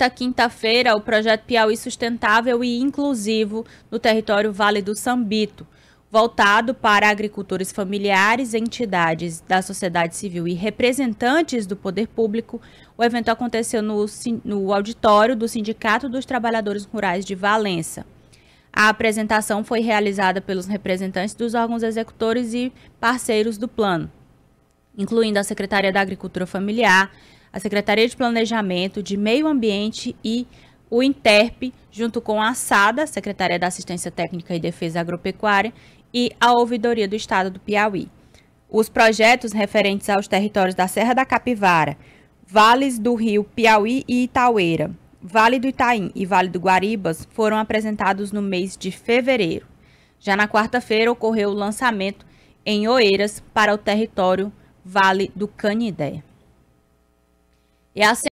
Nesta quinta-feira, o projeto Piauí Sustentável e Inclusivo no território Vale do Sambito, voltado para agricultores familiares, entidades da sociedade civil e representantes do poder público. O evento aconteceu no auditório do Sindicato dos Trabalhadores Rurais de Valença. A apresentação foi realizada pelos representantes dos órgãos executores e parceiros do plano, incluindo a Secretaria da Agricultura Familiar, a Secretaria de Planejamento, de Meio Ambiente e o INTERP, junto com a SADA, Secretaria da Assistência Técnica e Defesa Agropecuária, e a Ouvidoria do Estado do Piauí. Os projetos referentes aos territórios da Serra da Capivara, vales do Rio Piauí e Itaueira, Vale do Itaim e Vale do Guaribas foram apresentados no mês de fevereiro. Já na quarta-feira ocorreu o lançamento em Oeiras para o território Vale do Canidé. E a